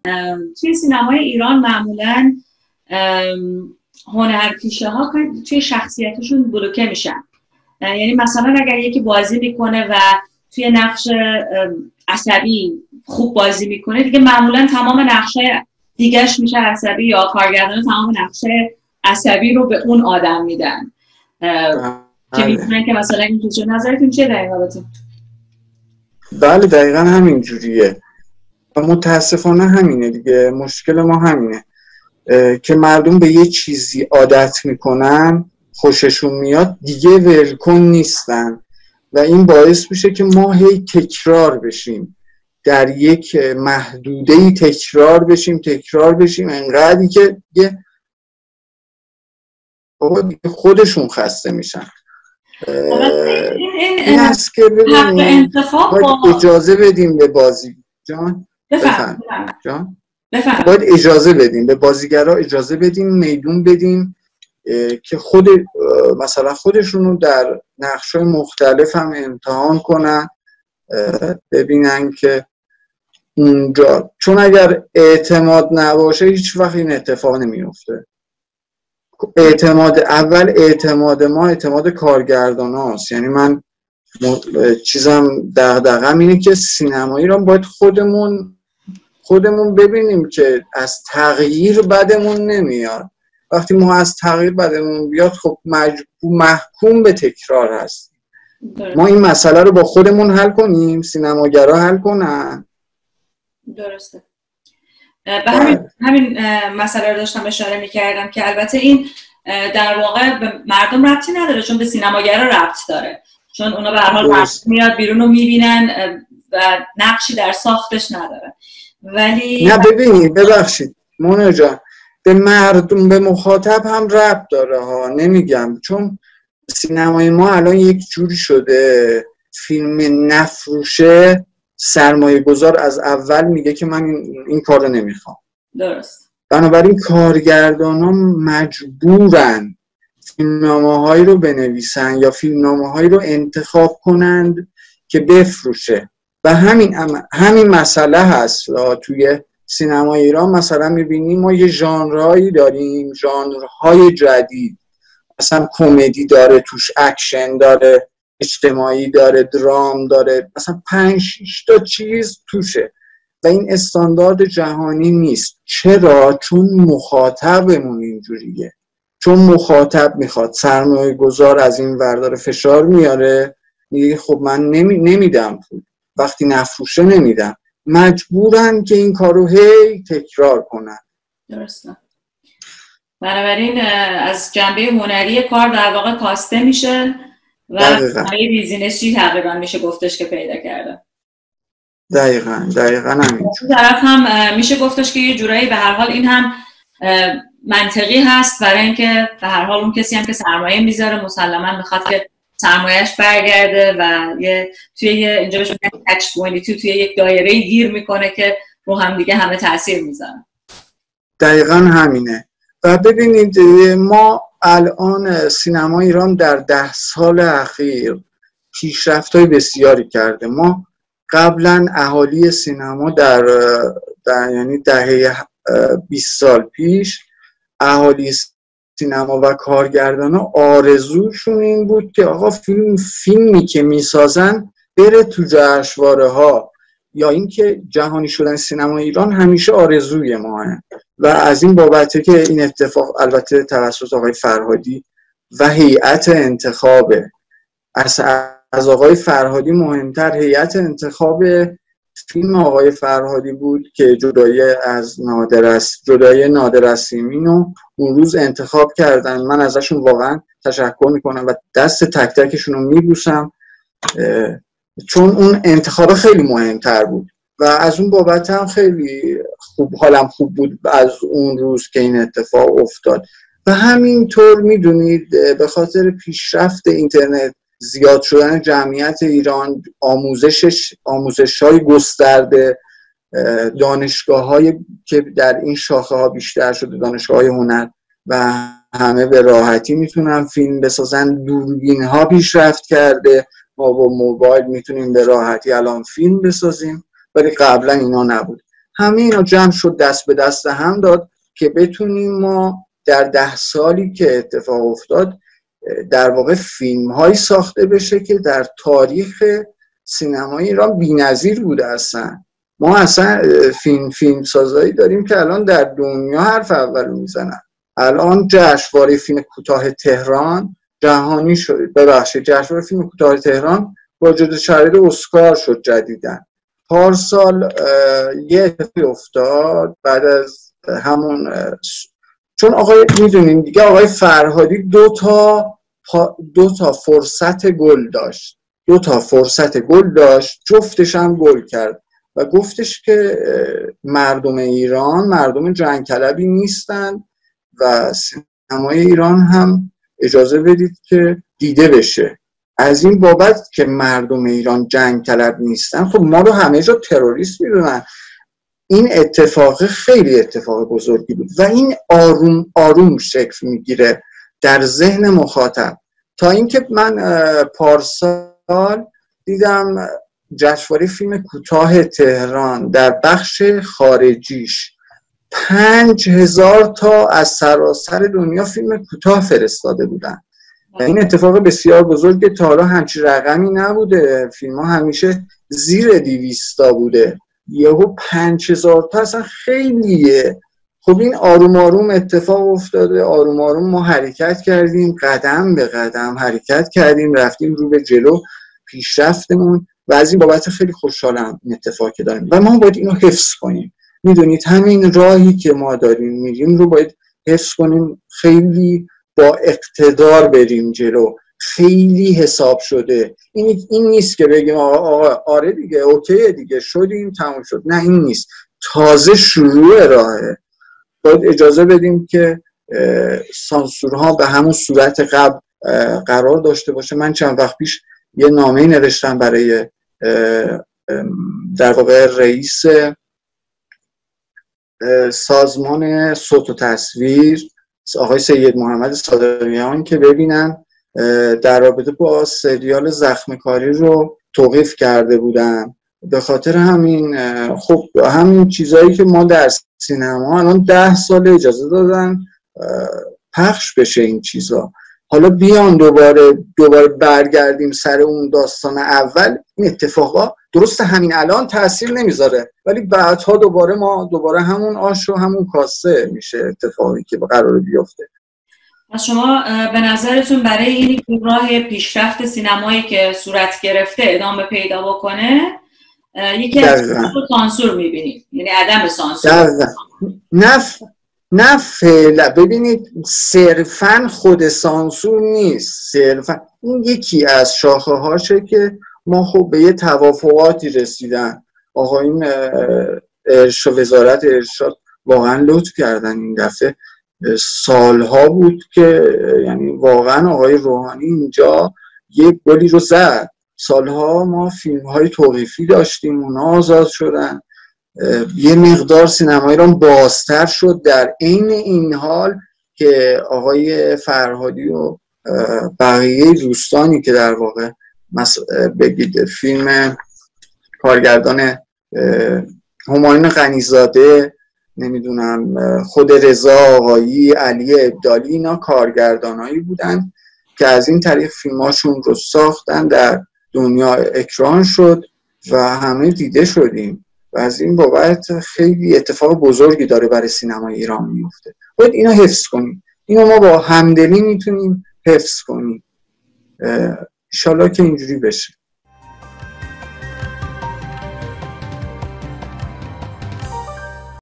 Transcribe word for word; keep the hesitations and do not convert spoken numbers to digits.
توی سینمای ایران معمولاً هنرپیشه ها توی شخصیتشون بلوکه میشن. یعنی مثلا اگر یکی بازی میکنه و توی نقش عصبی خوب بازی میکنه، دیگه معمولاً تمام نقشه دیگهش میشه عصبی، یا کارگردان تمام نقشه عصبی رو به اون آدم میدن که میتونن که مثلا این توجه. نظرتون چیه در این رابطه؟ بله دقیقا همین جوریه. متاسفانه همینه دیگه، مشکل ما همینه که مردم به یه چیزی عادت میکنن، خوششون میاد، دیگه ولکن نیستن و این باعث میشه که ما هی تکرار بشیم، در یک محدوده‌ای تکرار بشیم تکرار بشیم انقدری که دیگه خودشون خسته میشن. این هست که ببینیم باید اجازه بدیم به بازی جان بفهم جان باید اجازه بدیم به بازیگرها، اجازه بدیم، میدون بدیم که خود مثلا خودشونو در نقش‌های مختلف هم امتحان کنن، ببینن که اونجا، چون اگر اعتماد نباشه هیچ وقت این اتفاق نمیفته. اعتماد اول اعتماد ما اعتماد کارگردان هاست. یعنی من چیزم دغدغه‌م اینه که سینمایی رو باید خودمون خودمون ببینیم که از تغییر بدمون نمیاد. وقتی ما از تغییر بدمون بیاد خب مجبور محکوم به تکرار هستیم. ما این مسئله رو با خودمون حل کنیم، سینماگرها حل کنن. درسته. به همین, همین مسئله رو داشتم اشاره می‌کردم که البته این در واقع به مردم ربطی نداره، چون به سینماگرها ربط داره، چون اونا به هر حال میاد بیرون رو میبینن و نقشی در ساختش نداره. ولی نه ببینید ببخشید مونا جان، به مردم به مخاطب هم ربط داره ها، نمیگم، چون سینمای ما الان یک جوری شده فیلم نفروشه سرمایه گذار از اول میگه که من این, این کار رو نمیخوام. درست. بنابراین کارگردان ها مجبورن فیلمنامه هایی رو بنویسن یا فیلمنامه هایی رو انتخاب کنند که بفروشه و همین همین مسئله هست. توی سینما ایران مثلا میبینیم ما یه ژانرهایی داریم، ژانرهای جدید، مثلا کمدی داره توش، اکشن داره، اجتماعی داره، درام داره، مثلا پنج شش تا چیز توشه و این استاندارد جهانی نیست. چرا؟ چون مخاطبمون اینجوریه، چون مخاطب میخواد، سرمایه گذار از این وردار فشار میاره، میگه خب من نمی... نمیدم پول، وقتی نفروشه نمیدم، مجبورن که این کارو هی تکرار کنن. درسته. بنابراین از جنبه هنری کار در واقع کاسته میشه و جنبه بیزینسی تقریبا میشه گفتش که پیدا کرده. دقیقاً دقیقاً همین. اون طرف هم میشه گفتش که یه جورایی به هر حال این هم منطقی هست، برای اینکه به هر حال اون کسی هم که سرمایه میذاره مسلماً میخواد که سرمایه‌اش برگرده و یه توی یه اینجا بهش میگن کچ بیست و دو، توی یک دایره گیر میکنه که رو هم دیگه همه تاثیر میذاره. دقیقاً همینه. و ببینید ما الان سینما ایران در ده سال اخیر پیشرفت‌های بسیاری کرده. ما قبلا اهالی سینما در, در یعنی دهه بیست سال پیش اهالی سینما و کارگردانا آرزوشون این بود که آقا فیلم فیلمی که میسازن بره تو جشنواره ها، یا اینکه جهانی شدن سینما ایران همیشه آرزوی ماه و از این بابته که این اتفاق البته توسط آقای فرهادی و هیئت انتخابه، از از آقای فرهادی مهمتر هیئت انتخاب فیلم آقای فرهادی بود که جدایی از نادر جدایی نادر اسیمینو اون روز انتخاب کردن. من ازشون واقعا تشکر میکنم و دست تک تکشون رو میبوسم، چون اون انتخاب خیلی مهمتر بود و از اون بابت هم خیلی خوب حالم خوب بود از اون روز که این اتفاق افتاد. و همینطور میدونید به خاطر پیشرفت اینترنت، زیاد شدن جمعیت ایران، آموزشش آموزش‌های گسترده، دانشگاه‌های که در این شاخه ها بیشتر شده، دانشگاه‌های هنر و همه به راحتی میتونن فیلم بسازن، دوربین‌ها پیشرفت کرده، ما با موبایل میتونیم به راحتی الان فیلم بسازیم، ولی قبلا اینا نبود. همه اینا جمع شد، دست به دست هم داد که بتونیم ما در ده سالی که اتفاق افتاد در واقع فیلم هایی ساخته بشه که در تاریخ سینمای ایران بی‌نظیر بوده. اصلا ما اصلا فیلم فیلم سازایی داریم که الان در دنیا حرف اول میزنن. الان جشنواره فیلم کوتاه تهران جهانی شد، ببخشید جشنواره فیلم کوتاه تهران واجد شرایط اسکار شد جدیدن. پارسال یه اتفاقی افتاد بعد از همون، چون آقای میدونین دیگه آقای فرهادی دو تا دو تا فرصت گل داشت دو تا فرصت گل داشت جفتش هم گل کرد و گفتش که مردم ایران مردم جنگ طلبی نیستن و سینمای ایران هم اجازه بدید که دیده بشه. از این بابت که مردم ایران جنگ طلب نیستن، خب ما رو همه جا تروریست میدونن. این اتفاق خیلی اتفاق بزرگی بود و این آروم آروم شکل میگیره در ذهن مخاطب، تا اینکه من پارسال دیدم جشنواره فیلم کوتاه تهران در بخش خارجیش پنج هزار تا از سراسر دنیا فیلم کوتاه فرستاده بودن. این اتفاق بسیار بزرگه، تا حالا همچین رقمی نبوده، فیلم ها همیشه زیر دیویستا بوده، یهو پنج هزار تا اصلا خیلیه. خب این آروم آروم اتفاق افتاده، آروم آروم ما حرکت کردیم، قدم به قدم حرکت کردیم، رفتیم رو به جلو پیشرفتمون و از این بابت خیلی خوشحالم این اتفاقی داریم و ما باید اینو حفظ کنیم. میدونید همین راهی که ما داریم میریم رو باید حفظ کنیم، خیلی با اقتدار بریم جلو، خیلی حساب شده. این این نیست که بگیم آقا, آقا آره دیگه اوکیه دیگه شدیم تموم شد، نه این نیست، تازه شروع راهه. باید اجازه بدیم که سانسورها به همون صورت قبل قرار داشته باشه. من چند وقت پیش یه نامه نوشتم برای در واقع رئیس سازمان صوت و تصویر آقای سید محمد صادقیان که ببینن در رابطه با سریال زخم کاری رو توقیف کرده بودن. به خاطر همین خب همین چیزایی که ما در سینما الان ده سال اجازه دادن پخش بشه این چیزا، حالا بیان دوباره دوباره برگردیم سر اون داستان اول. این اتفاقا درست همین الان تاثیر نمیذاره ولی بعدها دوباره ما دوباره همون آش و همون کاسه میشه اتفاقی که قراره بیفته. از شما به نظرتون برای این راه پیشرفت سینمایی که صورت گرفته ادامه پیدا بکنه یکی از سانسور میبینید، یعنی عدم سانسور؟ نه نه فعلا ببینید صرفا خود سانسور نیست، صرفا این یکی از شاخه هاشه که ما خب به یه توافقاتی رسیدن. آقایون وزارت ارشاد واقعا لطف کردن این دفعه. سالها بود که یعنی واقعا آقای روحانی اینجا یک گلی رو زد. سالها ما فیلم های توقیفی داشتیم، اونا آزاد شدن، یه مقدار سینما ایران بازتر شد. در عین این حال که آقای فرهادی و بقیه دوستانی که در واقع بگید فیلم کارگردان همایون غنیزاده، نمیدونم خود رضا آقایی، علی ابدالی، اینا کارگردانایی بودن که از این طریق فیلماشون رو ساختن، در دنیا اکران شد و همه دیده شدیم و از این بابت خیلی اتفاق بزرگی داره برای سینمای ایران میفته. باید اینو حفظ کنیم، اینو ما با همدلی میتونیم حفظ کنیم. انشالله که اینجوری بشه.